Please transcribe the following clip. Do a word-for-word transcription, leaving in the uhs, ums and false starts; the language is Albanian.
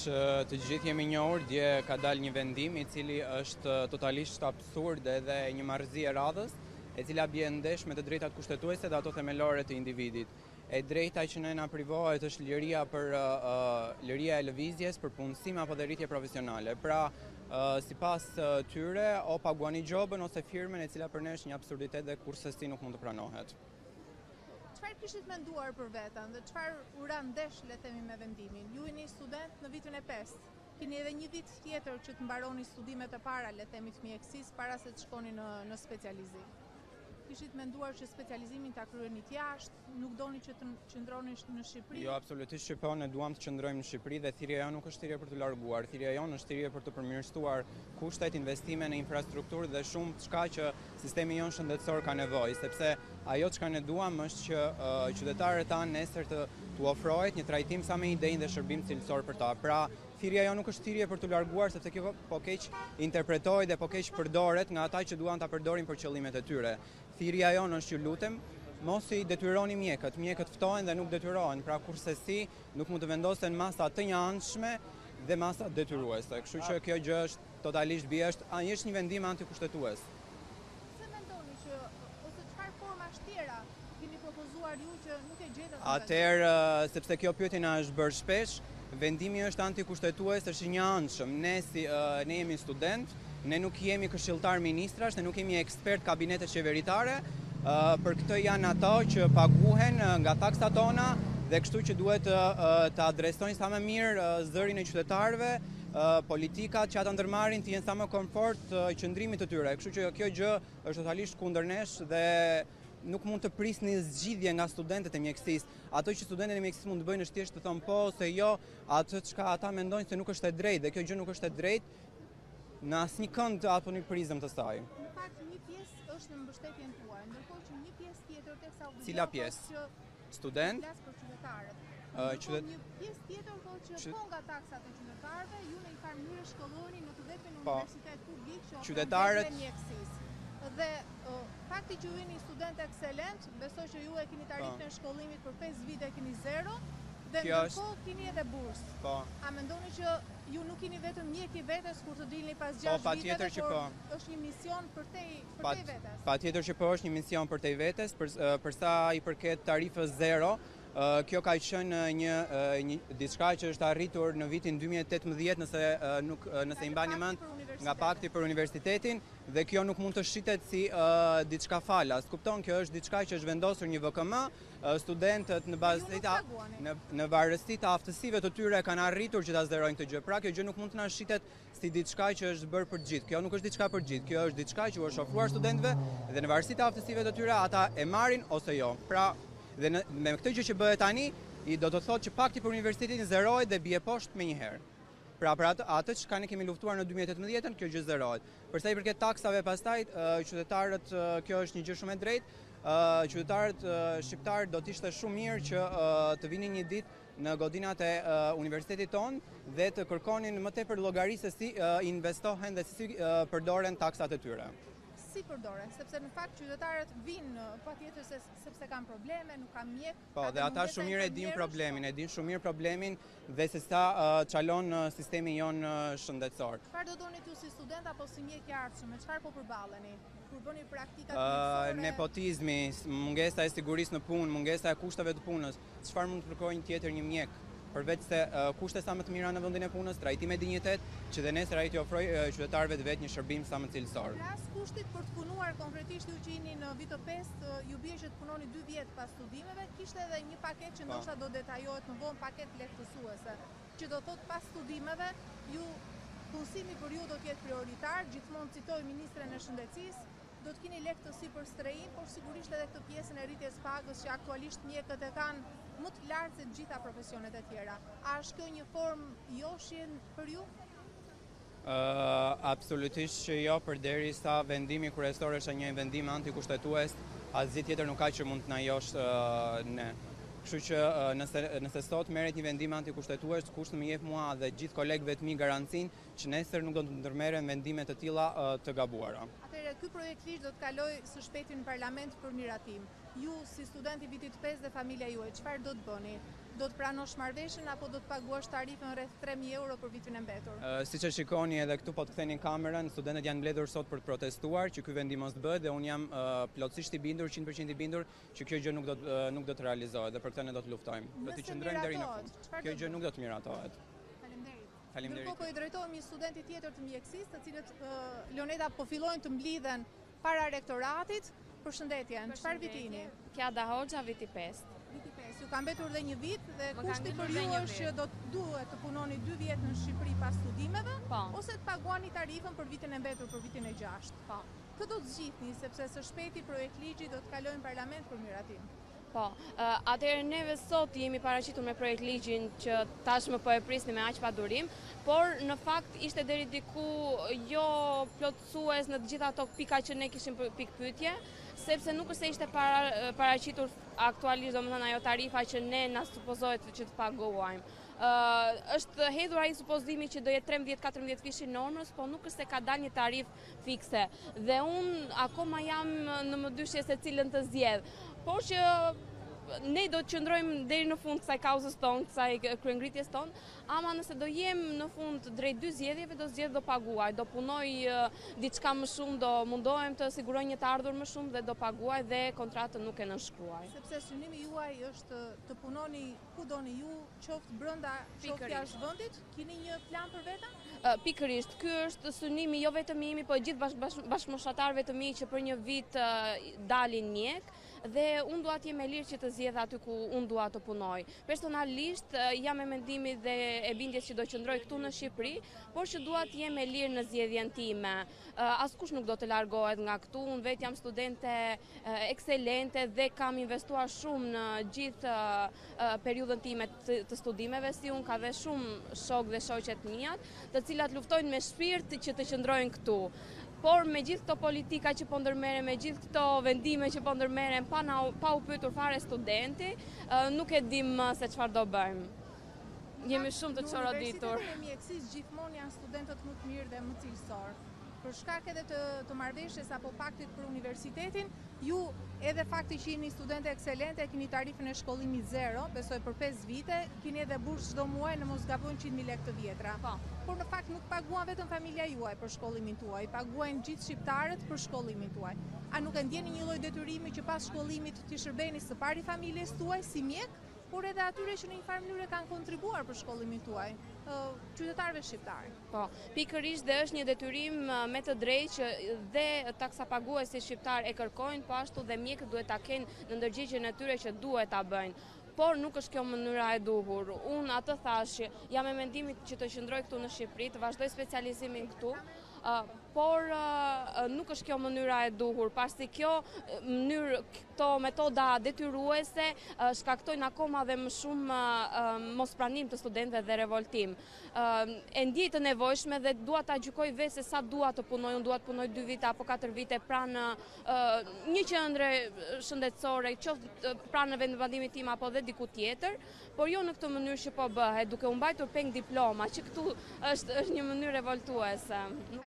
të gjithë jemi njohur, dje ka dalë një vendim i cili është totalisht absurd dhe një marrëzi e radhës, e cila bie ndesh me të drejtat kushtetuese dhe ato themelore të individit. E drejta që ne na privohet është liria për uh, liria e lëvizjes, për punësim apo dhe rritje profesionale. Pra, uh, sipas uh, tyre, o paguani gjobën ose firmen e cila për ne është një absurditet dhe kurse si nuk mund të pranohet. Çfarë kishit menduar për veten dhe çfarë u ra ndesh le të themi me vendimin? Ju jeni student në vitin e pestë. Keni edhe një vit tjetër që të mbaroni studimet e para le të themi të mjekësisë para se të shkoni në në specializim. Kishit menduar që specializimin ta kryenit jashtë, nuk doni që të qëndroni në Shqipëri? Jo, absolutisht që po, ne duam të qëndrojmë në Shqipëri dhe thirrja jonë nuk është thirrje për të larguar, thirrja jonë është thirrje për të përmirësuar kushtet, investime në infrastrukturë dhe shumë çka që sistemi jonë shëndetësor ka nevojë, sepse ajo çka ne duam është që uh, qytetarët tanë nesër të t'u ofrohet një trajtim sa me idenë dhe shërbim cilësor për ta. Pra, thirrja jo nuk është thirrje për të larguar, sepse kjo po keq interpretohet dhe po keq përdoret nga ata që duan ta përdorin për qëllimet e tyre. Thirrja jonë është që lutem, mos i detyroni mjekët. Mjekët ftohen dhe nuk detyrohen, pra kurse si nuk mund të vendosen masa të njëanshme dhe masa detyruese. Kështu që kjo gjë është totalisht bie është, është një vendim antikushtetues. Se mendoni që ose çfarë formash tjera keni propozuar ju që nuk e gjetët? Atëherë, sepse kjo pyetje na është bërë shpesh, vendimi është antikushtetues, është i njëanshëm. Ne si uh, ne jemi student, ne nuk jemi këshilltar ministrash, ne nuk jemi ekspert kabinetet qeveritare, uh, për këtë janë ato që paguhen uh, nga taksat tona dhe kështu që duhet uh, të adresojnë sa më mirë uh, zërin e qytetarëve, uh, politikat që ata ndërmarrin të jenë sa më komfort uh, qëndrimit të tyre. Kështu që kjo gjë është totalisht kundër nesh dhe nuk mund të prisni zgjidhje nga studentët e mjekësisë. Ato që studentët e mjekësisë mund të bëjnë është thjesht të thonë po ose jo, atë çka ata mendojnë se nuk është e drejtë dhe kjo gjë nuk është e drejtë në asnjë kënd apo në prizëm të saj. Në fakt një pjesë është në mbështetjen tuaj, ndërkohë që një pjesë tjetër teksa u Cila pjesë? Student? Flas për qytetarët. Uh, qytet... Një pjesë tjetër thotë që Qytet... po nga taksat e qytetarëve, ju në një farë mënyrë shkolloheni në të vetmin po. universitet publik që Qytetarët ofron mjekësisë. Dhe uh, fakti që ju jeni student ekselent, besoj që ju e keni tarifën e shkollimit për pesë vite keni zero. Dhe ndërkohë keni edhe bursë. Po. A mendoni që ju nuk keni vetëm mjek i vetes kur të dilni pas gjashtë po, viteve, por po. është një mision për te për te vetes? Patjetër që po është një mision për te vetes, për, për sa i përket tarifës zero. Uh, kjo ka qenë një, uh, një diçka që është arritur në vitin dy mijë e tetëmbëdhjetë nëse uh, nuk uh, nëse i mbani mend nga pakti për universitetin dhe kjo nuk mund të shitet si uh, diçka falas. Kupton, kjo është diçka që është vendosur një V K M, uh, studentët në bazë në, në varësi të aftësive të tyre kanë arritur që ta zerojnë këtë gjë. Pra kjo gjë nuk mund të na shitet si diçka që është bërë për gjithë. Kjo nuk është diçka për gjithë. Kjo është diçka që u është ofruar studentëve dhe në varësi të aftësive të tyre ata e marrin ose jo. Pra dhe në, me këtë gjë që bëhet tani, i do të thotë që pakti për universitetin zerohet dhe bie poshtë menjëherë. Pra për atë, atë që ka ne kemi luftuar në dy mijë e tetëmbëdhjetë, kjo gjë zerohet. Për sa i përket taksave pastaj, uh, qytetarët, uh, kjo është një gjë shumë e drejtë. Uh, qytetarët uh, shqiptar do të ishte shumë mirë që uh, të vinin një ditë në godinat e uh, universitetit tonë dhe të kërkonin më tepër llogari se si uh, investohen dhe si uh, përdoren taksat e tyre. Si përdoren, sepse në fakt qytetarët vinë patjetër se sepse kanë probleme, nuk kanë mjek. Po, dhe ata shumë mirë e din problemin, e din shumë mirë problemin dhe se sa uh, çalon uh, sistemi jon uh, shëndetësor. Çfarë do doni ju si student apo si mjek i ardhshëm, me çfarë po përballeni? Kur bëni praktikat uh, nepotizmi, mungesa e sigurisë në punë, mungesa e kushteve të punës. Çfarë mund të kërkojë një tjetër një mjek? Përveç se uh, kushte sa më të mira në vendin e punës, trajtim me dinjitet, që dhe nesër ai t'i ofrojë uh, qytetarëve të vet një shërbim sa më cilësor. Ras kushtit për të punuar konkretisht ju që jeni në vit të pestë, uh, ju bie që të punoni dy vjet pas studimeve, kishte edhe një paketë që ndoshta do detajohet më vonë, paketë lehtësuese, që do thotë pas studimeve ju punësimi për ju do të jetë prioritar, gjithmonë citoj ministren e shëndetësisë, do të keni lehtësi për strehim, por sigurisht edhe këtë pjesën e rritjes pagës që aktualisht mjekët e kanë më të lartë se të gjitha profesionet e tjera. A është kjo një formë joshje për ju? Uh, absolutisht që jo, përderisa vendimi kryesor është një vendim antikushtetues, asgjë tjetër nuk ka që mund të na josh uh, ne. Kështu që uh, nëse, nëse sot merret një vendim antikushtetues, kush të më jep mua dhe gjithë kolegëve të mi garancinë që nesër nuk do të ndërmerren vendime të tilla uh, të gabuara. Atëherë ky projekt ligj do të kalojë së shpejti në parlament për miratim. Ju si student i vitit pestë dhe familja juaj, çfarë do të bëni? Do të pranosh marrëveshjen apo do të paguash tarifën rreth tre mijë euro për vitin e mbetur? Uh, siç e shikoni edhe këtu po të ktheni kamerën, studentët janë mbledhur sot për të protestuar që ky vendi mos bëhet dhe un jam uh, plotësisht i bindur, njëqind përqind i bindur që kjo gjë nuk do uh, nuk do të realizohet dhe për këtë ne do të luftojmë. Do të qëndrojmë deri në fund. Kjo gjë nuk do të miratohet. Faleminderit. Faleminderit. Ndërkohë po i drejtohemi studenti tjetër të mjekësisë, të cilët uh, Leoneda po fillojnë të mblidhen para rektoratit. Përshëndetje. Çfarë viti jeni? Kiada Hoxha, viti pesë. Viti pesë. Ju ka mbetur dhe një vit dhe Më ka kushti mbetur për dhe ju një është vit. që do të duhet të punoni dy vjet në Shqipëri pas studimeve, Po. ose të paguani tarifën për vitin e mbetur për vitin e gjashtë. Po. Kë do të zgjidhni sepse së shpejti projekt ligji do të kalojë në parlament për miratim. Po, uh, atëherë neve sot jemi paraqitur me projekt ligjin që tashmë po e prisni me aq pa durim, por në fakt ishte deri diku jo plotësues në të gjitha ato pika që ne kishim për pikë pyetje, sepse nuk është se ishte para, paraqitur aktualisht domethënë ajo tarifa që ne na supozohet që të paguajmë. Uh, është hedhur ai supozimi që do jetë trembëdhjetë katërmbëdhjetë fishi normës, po nuk është se ka dalë një tarifë fikse. Dhe unë akoma jam në mëdyshje se cilën të zgjedh. Por që ne do të qëndrojmë deri në fund kësaj kauzës tonë, kësaj kryengritjes tonë, ama nëse do jem në fund drejt dy zgjedhjeve, do zgjedh do paguaj, do punoj uh, diçka më shumë, do mundohem të siguroj një të ardhur më shumë dhe do paguaj dhe kontratën nuk e nënshkruaj. Sepse synimi juaj është të punoni ku doni ju, qoftë brenda, qoftë jashtë vendit, keni një plan për veten? Uh, pikërisht, ky është synimi jo vetëm imi, po e gjithë bash, bash, bashkëmoshatarëve të mi që për një vit uh, dalin mjek, dhe unë dua të jem e lirë që të zgjedh aty ku unë dua të punoj. Personalisht uh, jam e mendimit dhe e bindjes që do qëndroj këtu në Shqipëri, por që dua të jem e lirë në zgjedhjen time. Uh, askush nuk do të largohet nga këtu, unë vetë jam studente uh, ekselente dhe kam investuar shumë në gjithë uh, uh, periudhën time të, të studimeve, si unë ka dhe shumë shok dhe shoqet mijat, të cilat luftojnë me shpirt që të qëndrojnë këtu. Por me gjithë këto politika që po ndërmerren, me gjithë këto vendime që po ndërmerren pa, na, pa u pyetur fare studenti, uh, nuk e dim uh, se çfarë do bëjmë. Jemi shumë të çoroditur. Në Universitetin e Mjekësisë gjithmonë janë studentët më të mirë dhe më cilësor. Për shkak edhe të, të marrëveshjes apo paktit për universitetin, ju edhe fakti që jeni studente ekselente, keni tarifën e shkollimit zero, besoj për pesë vite, keni edhe bursë çdo muaj në mos gabojnë qind mijë lekë të vjetra. Po. Por në fakt nuk paguan vetëm familja juaj për shkollimin tuaj, paguajnë gjithë shqiptarët për shkollimin tuaj. A nuk e ndjeni një lloj detyrimi që pas shkollimit të shërbeni së pari familjes tuaj si mjek, por edhe atyre që në një farë mënyrë kanë kontribuar për shkollimin tuaj, qytetarëve shqiptarë? Po, pikërisht dhe është një detyrim me të drejtë që dhe taksapaguesit shqiptar e kërkojnë, po ashtu dhe mjekët duhet ta kenë në ndërgjigjen e tyre që duhet ta bëjnë. Por nuk është kjo mënyra e duhur. Unë atë thash që jam e mendimit që të qëndroj këtu në Shqipëri, të vazhdoj specializimin këtu, uh, por uh, nuk është kjo mënyra e duhur, pasi kjo mënyrë, këto metoda detyruese uh, shkaktojnë akoma dhe më shumë uh, mospranim të studentëve dhe revoltim. Uh, e ndjej të nevojshme dhe dua ta gjykoj vetë se sa dua të punoj, unë dua të punoj dy vite apo katër vite pranë uh, një qendre shëndetësore, qoftë uh, pranë në vendbanimit tim apo dhe diku tjetër, por jo në këtë mënyrë që po bëhet, duke u mbajtur peng diploma, që këtu është, është një mënyrë revoltuese.